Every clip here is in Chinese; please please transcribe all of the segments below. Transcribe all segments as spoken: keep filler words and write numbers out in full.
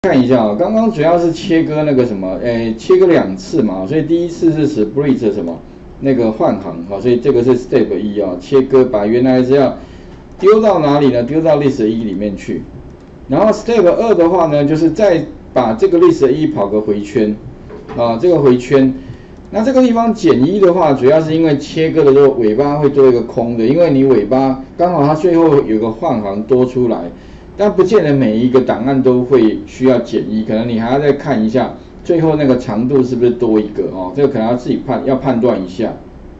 看一下啊，刚刚主要是切割那个什么，诶，切割两次嘛，所以第一次是 split 什么那个换行，好，所以这个是 step 一啊，切割把原来资料丢到哪里呢？丢到 list 一里面去。然后 step 二的话呢，就是再把这个 list 一跑个回圈，啊，这个回圈。那这个地方减一的话，主要是因为切割的时候尾巴会多一个空的，因为你尾巴刚好它最后有个换行多出来。但不见得每一个档案都会需要减一，可能你还要再看一下最后那个长度是不是多一个哦，这个可能要自己判要判断一下。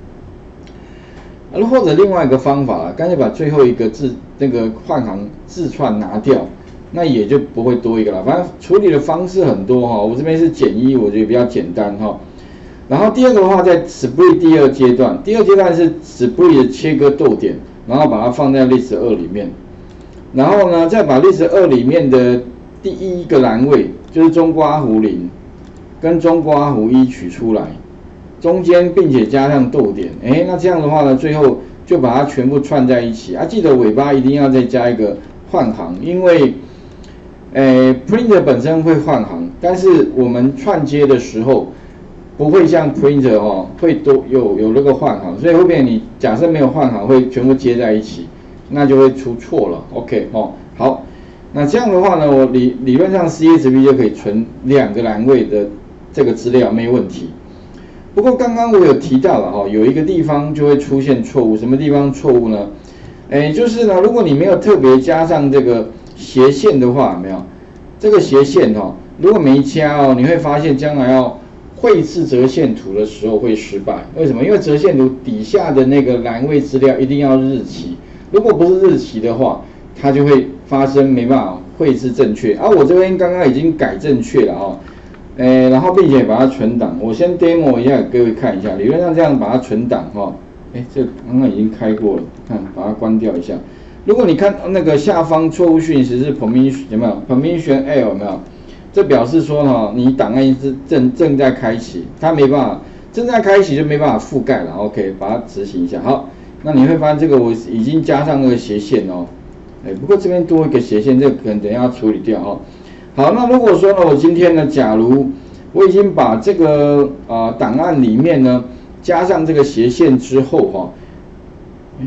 或者另外一个方法，干脆把最后一个字那个换行字串拿掉，那也就不会多一个了。反正处理的方式很多哈，我这边是减一，我觉得比较简单哈。然后第二个的话，在 split 第二阶段，第二阶段是 split 切割逗点，然后把它放在 list 二里面。然后呢，再把 list 二里面的第一个栏位，就是中括弧零跟中括弧一取出来，中间并且加上逗点，哎，那这样的话呢，最后就把它全部串在一起啊。记得尾巴一定要再加一个换行，因为，诶 ，printer 本身会换行，但是我们串接的时候不会像 printer 哦，会多有有那个换行，所以后面你假设没有换行，会全部接在一起。那就会出错了 ，OK 哦，好，那这样的话呢，我理理论上 C S V 就可以存两个栏位的这个资料没问题。不过刚刚我有提到了哈，有一个地方就会出现错误，什么地方错误呢？哎，就是呢，如果你没有特别加上这个斜线的话，有没有？这个斜线哈，如果没加哦，你会发现将来要绘制折线图的时候会失败。为什么？因为折线图底下的那个栏位资料一定要日期。如果不是日期的话，它就会发生没办法绘制正确啊。我这边刚刚已经改正确了哦，诶，然后并且把它存档。我先 demo 一下给各位看一下，理论上这样把它存档哈。诶，这刚刚已经开过了，看把它关掉一下。如果你看那个下方错误讯息是 permission 有没有 permission L 有没有？这表示说哈，你档案是正正在开启，它没办法正在开启就没办法覆盖了。OK， 把它执行一下，好。那你会发现这个我已经加上那个斜线哦，哎，不过这边多一个斜线，这个可能等一下要处理掉哦。好，那如果说呢，我今天呢，假如我已经把这个啊、呃、档案里面呢加上这个斜线之后哈，哎、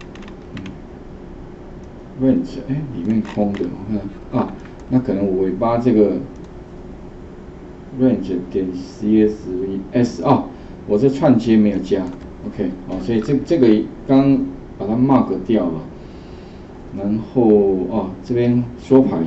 嗯、，range 哎里面空的，我看啊，那可能我尾巴这个 range 点 C S V S 啊、哦，我这串接没有加。OK， 好，所以这这个刚把它 mark 掉了，然后哦这边缩排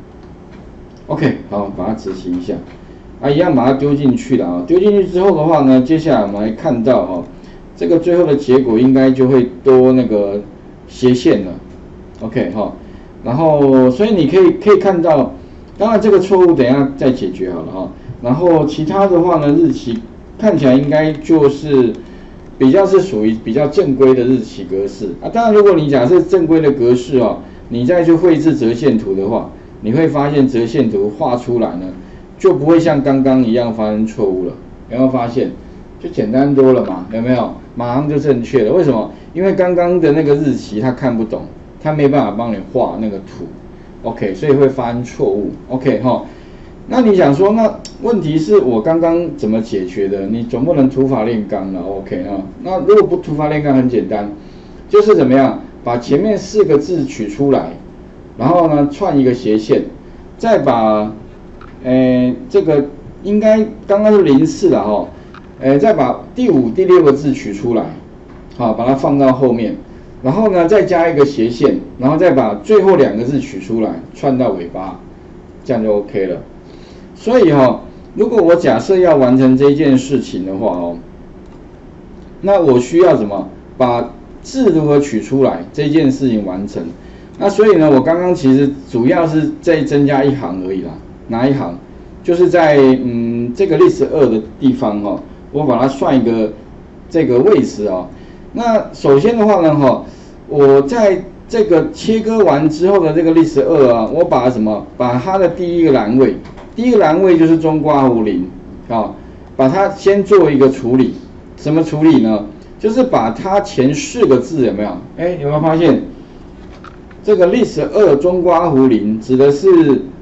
，OK， 好，把它执行一下，啊一样把它丢进去了啊，丢进去之后的话呢，接下来我们来看到哦，这个最后的结果应该就会多那个斜线了 ，OK 哈，然后所以你可以可以看到，当然这个错误等一下再解决好了哈，然后其他的话呢，日期看起来应该就是。比较是属于比较正规的日期格式啊，当然如果你假设正规的格式哦，你再去绘制折线图的话，你会发现折线图画出来呢，就不会像刚刚一样发生错误了。有没有发现？就简单多了嘛，有没有？马上就正确了。为什么？因为刚刚的那个日期他看不懂，他没办法帮你画那个图 ，OK， 所以会发生错误 ，OK 哈。那你想说，那问题是我刚刚怎么解决的？你总不能土法炼钢了 ，OK 啊？那如果不土法炼钢，很简单，就是怎么样把前面四个字取出来，然后呢串一个斜线，再把，呃这个应该刚刚是零四了哈，呃再把第五、第六个字取出来，好，把它放到后面，然后呢再加一个斜线，然后再把最后两个字取出来，串到尾巴，这样就 OK 了。所以哈、哦，如果我假设要完成这件事情的话哦，那我需要什么？把字如何取出来这件事情完成。那所以呢，我刚刚其实主要是再增加一行而已啦。哪一行？就是在嗯这个 list 二的地方哈、哦，我把它算一个这个位置哦。那首先的话呢哈，我在这个切割完之后的这个 list 二啊，我把什么？把它的第一个栏位。第一个栏位就是中括弧零啊，把它先做一个处理，什么处理呢？就是把它前四个字有没有？哎，有没有发现这个 list 二中括弧零指的是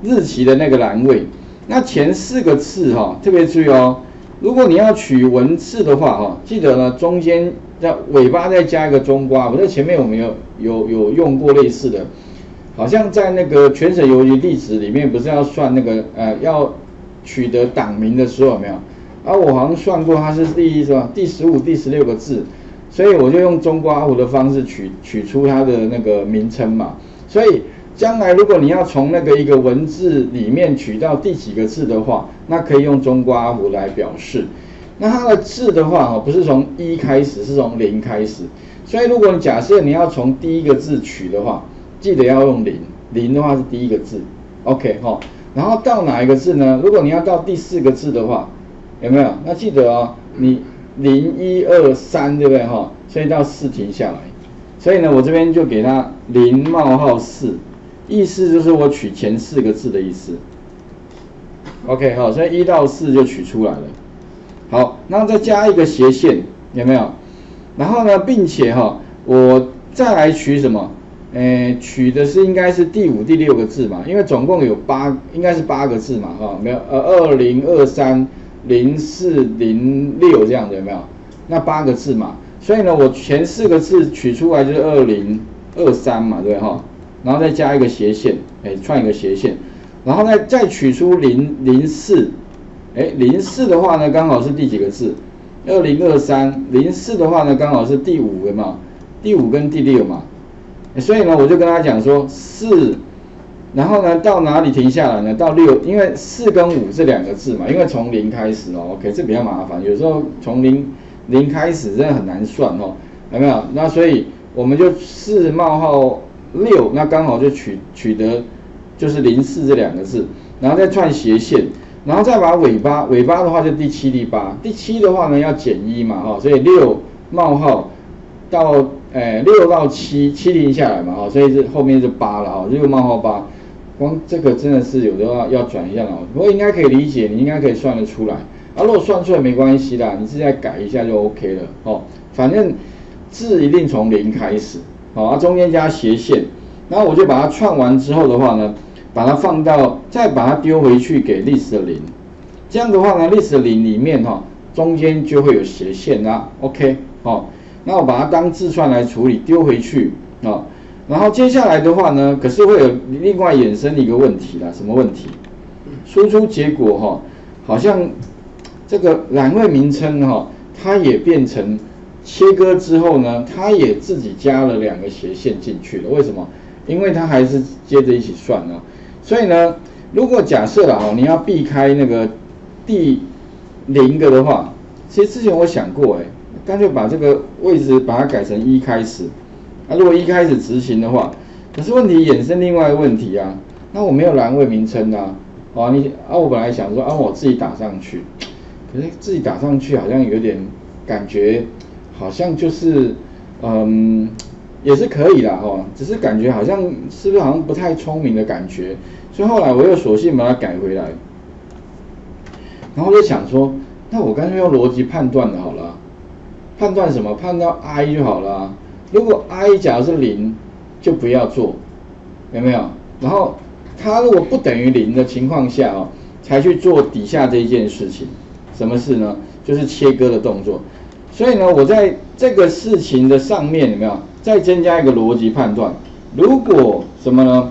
日期的那个栏位。那前四个字哈、哦，特别注意哦。如果你要取文字的话哈、哦，记得呢中间在尾巴再加一个中括号。在前面我们有有有用过类似的，好像在那个全省邮局地址里面不是要算那个呃要取得党名的时候有没有？啊，我好像算过它是第是吧？第十五、第十六个字，所以我就用中括号的方式取取出它的那个名称嘛。所以将来如果你要从那个一个文字里面取到第几个字的话，那可以用中括号来表示。那它的字的话哦，不是从一开始，是从零开始。所以如果你假设你要从第一个字取的话，记得要用零，零的话是第一个字 ，OK 哈、哦。然后到哪一个字呢？如果你要到第四个字的话，有没有？那记得哦，你零一二三对不对哈？所以到四停下来。所以呢，我这边就给它零冒号四，意思就是我取前四个字的意思。OK 好，所以一到四就取出来了。好，然后再加一个斜线，有没有？然后呢，并且哈，我再来取什么？诶，取的是应该是第五、第六个字嘛，因为总共有八，应该是八个字嘛，哈，没有，呃，二零二三零四零六这样的有没有？那八个字嘛，所以呢，我前四个字取出来就是二零二三嘛，对哈，然后再加一个斜线，诶，串一个斜线，然后再再取出零零四，诶，零四的话呢，刚好是第几个字？二零二三零四的话呢，刚好是第五个嘛，第五跟第六嘛。所以呢，我就跟他讲说四，然后呢到哪里停下来呢？到六，因为四跟五这两个字嘛，因为从零开始哦 ，OK， 这比较麻烦，有时候从零零开始真的很难算哦，有没有？那所以我们就四冒号六，那刚好就取取得就是零四这两个字，然后再串斜线，然后再把尾巴，尾巴的话就第七、第八，第七的话呢要减一嘛哈，所以六冒号到。哎，六到七，七停下来嘛，哈，所以是后面是八了，哈，六冒号八，光这个真的是有的要要转一下脑，不过应该可以理解，你应该可以算得出来，啊，如果算错也没关系啦，你自己再改一下就 OK 了，哦，反正字一定从零开始，好，啊，中间加斜线，然后我就把它串完之后的话呢，把它放到，再把它丢回去给历史的零，这样的话呢，历史的零里面哈，中间就会有斜线啦 ，OK， 好。那我把它当字串来处理，丢回去啊、哦。然后接下来的话呢，可是会有另外衍生的一个问题啦，什么问题？输出结果哈、哦，好像这个栏位名称哈、哦，它也变成切割之后呢，它也自己加了两个斜线进去了。为什么？因为它还是接着一起算啊。所以呢，如果假设了哈，你要避开那个第零个的话，其实之前我想过哎。干脆把这个位置把它改成一开始，啊，如果一开始执行的话，可是问题衍生另外一个问题啊，那我没有栏位名称啊，啊你啊我本来想说啊我自己打上去，可是自己打上去好像有点感觉，好像就是嗯也是可以啦哈、哦，只是感觉好像是不是好像不太聪明的感觉，所以后来我又索性把它改回来，然后我就想说，那我干脆用逻辑判断的好了。判断什么？判断 i 就好了、啊。如果 i 假如是零，就不要做，有没有？然后它如果不等于零的情况下哦，才去做底下这一件事情。什么事呢？就是切割的动作。所以呢，我在这个事情的上面有没有再增加一个逻辑判断？如果什么呢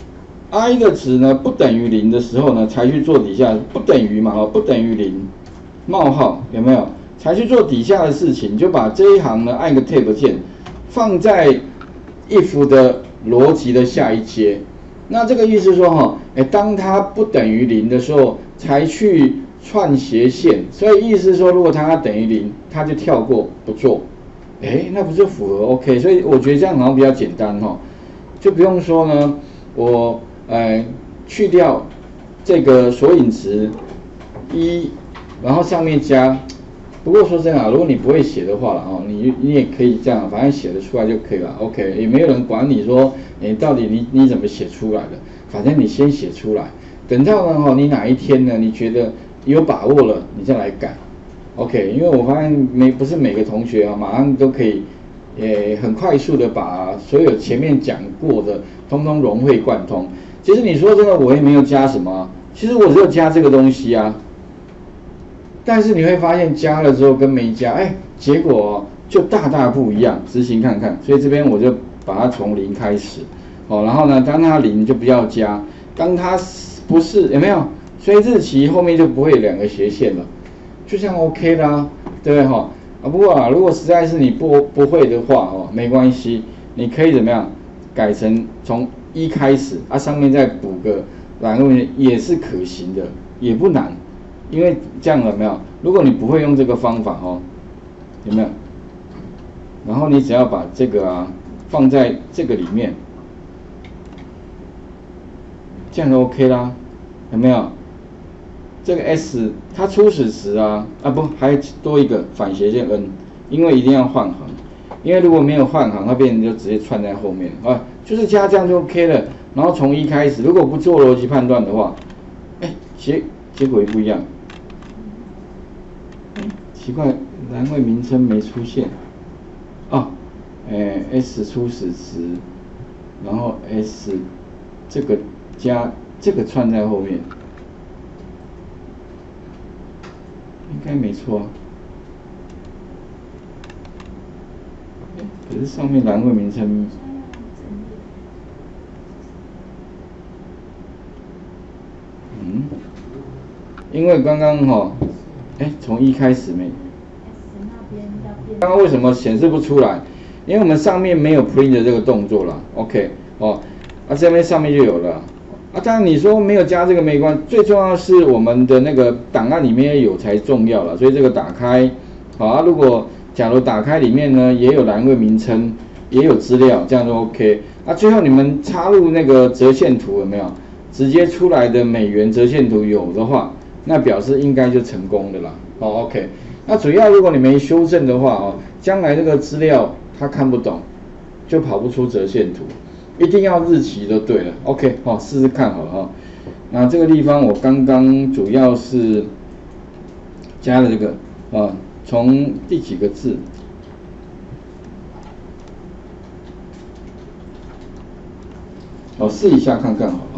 ？i 的值呢不等于零的时候呢，才去做底下不等于嘛？哦，不等于零，冒号有没有？才去做底下的事情，就把这一行呢按个 tab 键，放在 if 的逻辑的下一阶。那这个意思说哈，哎，当它不等于零的时候，才去串斜线。所以意思说，如果它等于零，它就跳过不做。哎，那不就符合 OK？ 所以我觉得这样好像比较简单哈，就不用说呢，我呃去掉这个索引值一，然后上面加。不过说真的啊，如果你不会写的话了哦，你你也可以这样，反正写得出来就可以了 ，OK， 也没有人管你说，哎，到底你你怎么写出来的，反正你先写出来，等到呢哈，你哪一天呢，你觉得有把握了，你再来改 ，OK， 因为我发现没不是每个同学啊，马上都可以，也很快速的把所有前面讲过的通通融会贯通。 其实你说真的，我也没有加什么、啊，其实我只有加这个东西啊。但是你会发现加了之后跟没加，哎，结果、哦、就大大不一样。执行看看，所以这边我就把它从零开始，哦，然后呢，当它零就不要加，当它不是有没有？所以日期后面就不会有两个斜线了，就这样 OK 啦，对不对哈？啊，不过啊，如果实在是你不不会的话哦，没关系，你可以怎么样改成从一开始啊，上面再补个栏位也是可行的，也不难，因为这样有没有？如果你不会用这个方法哦，有没有？然后你只要把这个啊放在这个里面，这样就 OK 啦，有没有？这个 S 它初始时啊啊不还多一个反斜线 N， 因为一定要换行，因为如果没有换行，它变成就直接串在后面啊，就是加这样就 OK 了。然后从一开始，如果不做逻辑判断的话，哎结结果也不一样。哎奇怪，栏位名称没出现啊，哎 S 初始时，然后 S 这个加这个串在后面。应该没错啊，可是上面栏位名称，嗯，因为刚刚哈，哎，从一开始没，刚刚为什么显示不出来？因为我们上面没有 print 的这个动作啦 ，OK， 哦，啊这边上面就有了。啊，当然你说没有加这个没关系，最重要是我们的那个档案里面有才重要了，所以这个打开，好啊。如果假如打开里面呢也有栏位名称，也有资料，这样就 OK。啊，最后你们插入那个折线图有没有？直接出来的美元折线图有的话，那表示应该就成功的啦。哦 ，OK。那主要如果你没修正的话哦，将来这个资料他看不懂，就跑不出折线图。一定要日期就对了 ，OK， 好、哦，试试看好了哈、哦。那这个地方我刚刚主要是加了这个啊，从第几个字？哦，试一下看看好了。